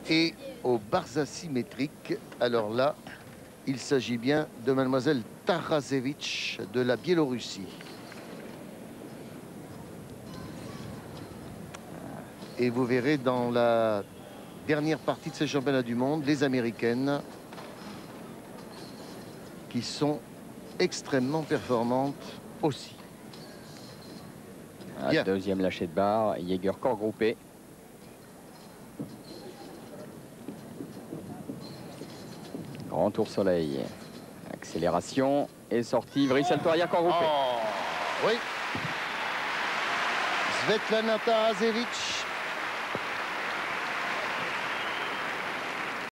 et aux barres asymétriques. Alors là, il s'agit bien de mademoiselle Tarasevich de la Biélorussie. Et vous verrez dans la dernière partie de ces championnats du monde, les Américaines qui sont extrêmement performantes aussi. Bien. Deuxième lâcher de barre, Jaeger corps groupé. Grand tour soleil. Accélération et sortie. Vrissel-Toria corps groupé. Oh, oui. Svetlana Tarasevich